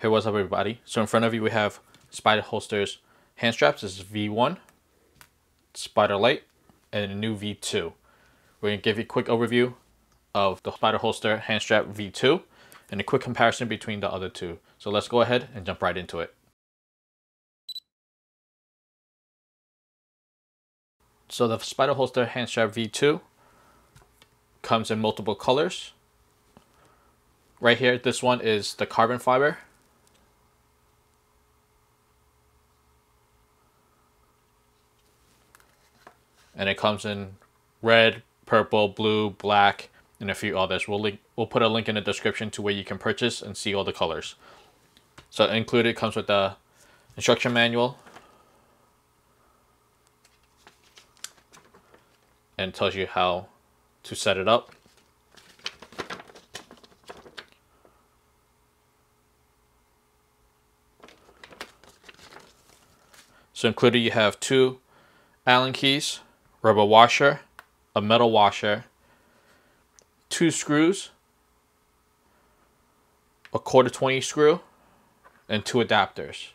Hey, what's up everybody? So in front of you we have Spider Holster's hand straps. This is V1, Spider Light, and a new V2. We're going to give you a quick overview of the Spider Holster hand strap V2 and a quick comparison between the other two. So let's go ahead and jump right into it. So the Spider Holster hand strap V2 comes in multiple colors. Right here, this one is the carbon fiber. And it comes in red, purple, blue, black, and a few others. We'll put a link in the description to where you can purchase and see all the colors. So included comes with the instruction manual and tells you how to set it up. So included you have two Allen keys, rubber washer, a metal washer, two screws, a 1/4 screw, and two adapters.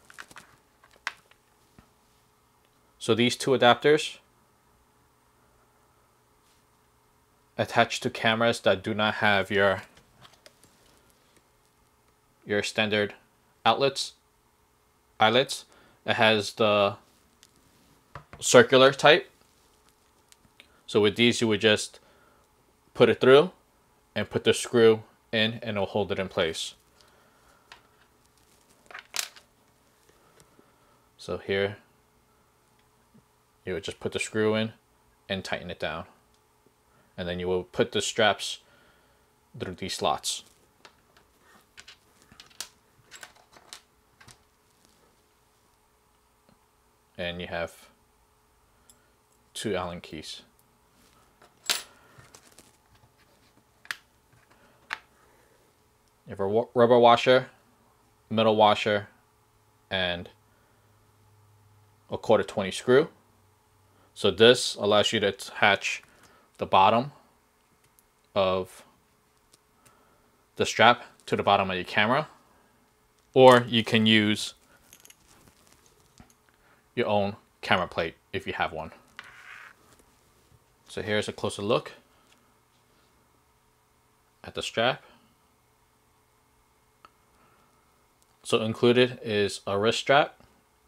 So these two adapters attach to cameras that do not have your standard eyelets. It has the circular type. So with these, you would just put it through and put the screw in and it'll hold it in place. So here, you would just put the screw in and tighten it down. And then you will put the straps through these slots. And you have two Allen keys. You have a rubber washer, metal washer, and a 1/4 screw. So this allows you to attach the bottom of the strap to the bottom of your camera, or you can use your own camera plate if you have one. So here's a closer look at the strap. So included is a wrist strap,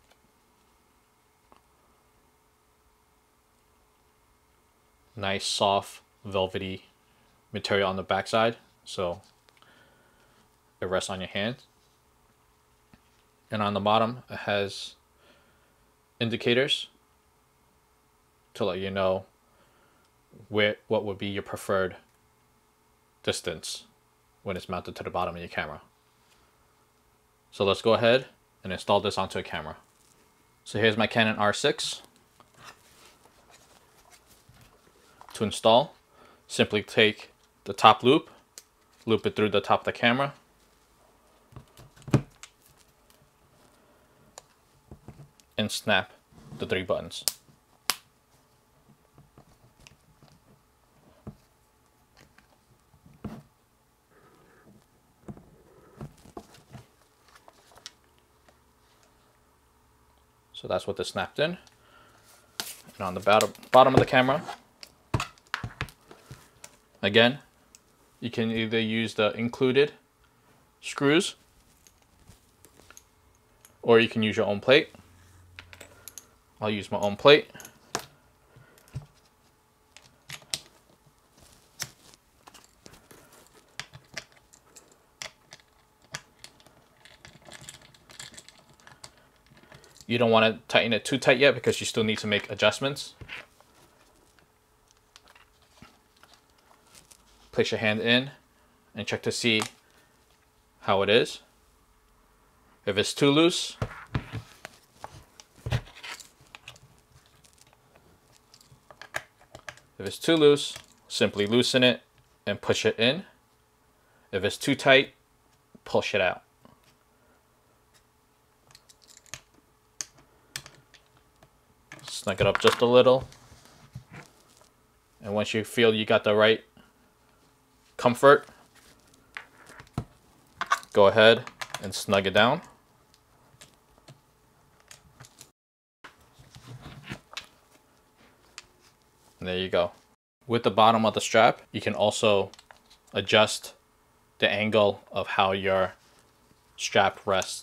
nice soft velvety material on the backside, so it rests on your hand. And on the bottom it has indicators to let you know what would be your preferred distance when it's mounted to the bottom of your camera. So let's go ahead and install this onto a camera. So here's my Canon R6. To install, simply take the top loop it through the top of the camera, and snap the 3 buttons. So that's what this snapped in. And on the bottom of the camera, again, you can either use the included screws or you can use your own plate. I'll use my own plate. You don't want to tighten it too tight yet because you still need to make adjustments. Place your hand in and check to see how it is. If it's too loose, simply loosen it and push it in. If it's too tight, push it out. Snug it up just a little. And once you feel you got the right comfort, go ahead and snug it down. And there you go. With the bottom of the strap, you can also adjust the angle of how your strap rests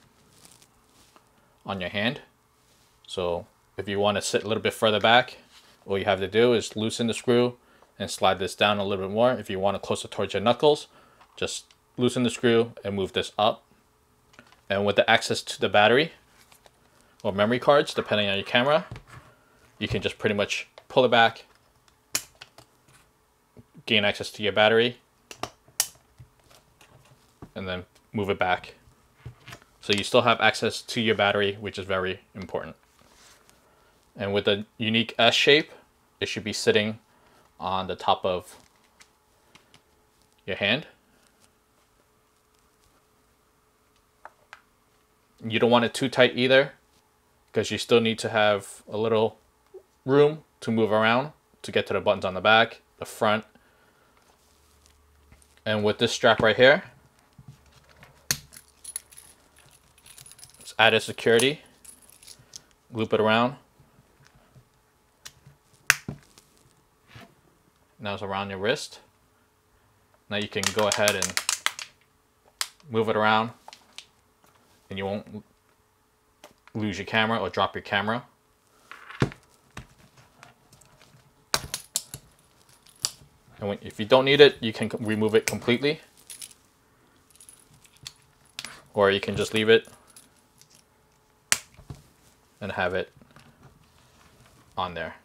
on your hand. So if you want to sit a little bit further back, all you have to do is loosen the screw and slide this down a little bit more. If you want it closer towards your knuckles, just loosen the screw and move this up. And with the access to the battery or memory cards, depending on your camera, you can just pretty much pull it back, gain access to your battery, and then move it back. So you still have access to your battery, which is very important. And with a unique S shape, it should be sitting on the top of your hand. You don't want it too tight either, because you still need to have a little room to move around to get to the buttons on the back, the front. And with this strap right here, it's added security. Loop it around. Now it's around your wrist. Now you can go ahead and move it around and you won't lose your camera or drop your camera. And if you don't need it, you can remove it completely. Or you can just leave it and have it on there.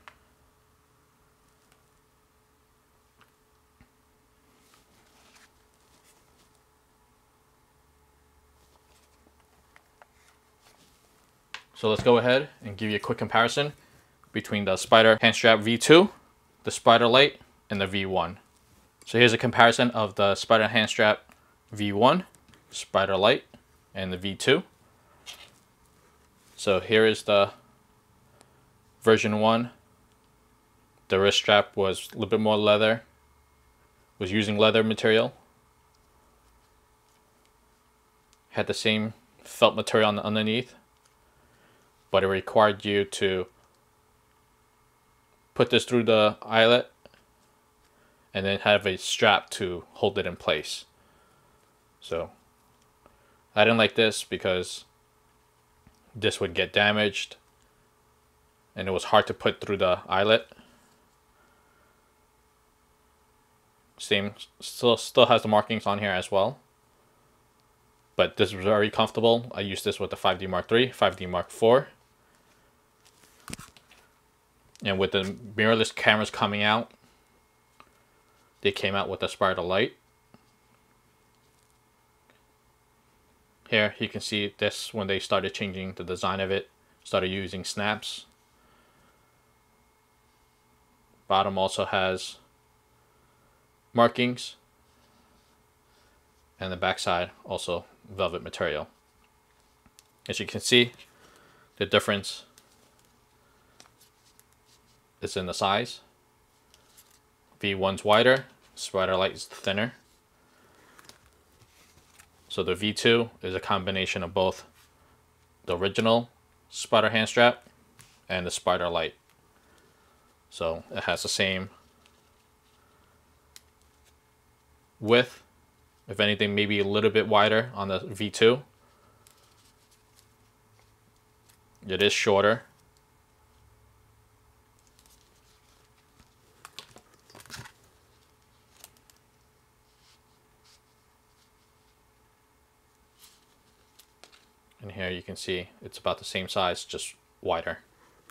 So let's go ahead and give you a quick comparison between the Spider Hand Strap V2, the Spider Lite, and the V1. So here's a comparison of the Spider Hand Strap V1, Spider Lite, and the V2. So here is the version 1. The wrist strap was a little bit more leather, was using leather material. Had the same felt material on the underneath, but it required you to put this through the eyelet and then have a strap to hold it in place. So I didn't like this because this would get damaged and it was hard to put through the eyelet. Same, still has the markings on here as well, but this is very comfortable. I used this with the 5D Mark III, 5D Mark IV. And with the mirrorless cameras coming out, they came out with the Spider Lite. Here you can see this when they started changing the design of it, started using snaps. Bottom also has markings, and the backside also velvet material. As you can see, the difference is in the size. V1's wider, Spider Lite is thinner. So the V2 is a combination of both the original Spider Hand Strap and the Spider Lite. So it has the same width, if anything maybe a little bit wider on the V2. It is shorter. And here you can see it's about the same size, just wider.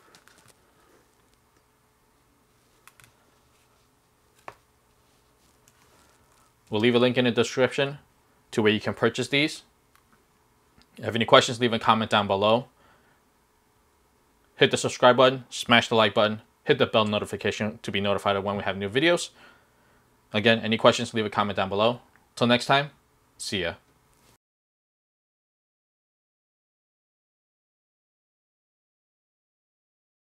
We'll leave a link in the description to where you can purchase these. If you have any questions, leave a comment down below. Hit the subscribe button, smash the like button, hit the bell notification to be notified of when we have new videos. Again, any questions, leave a comment down below. Till next time, see ya.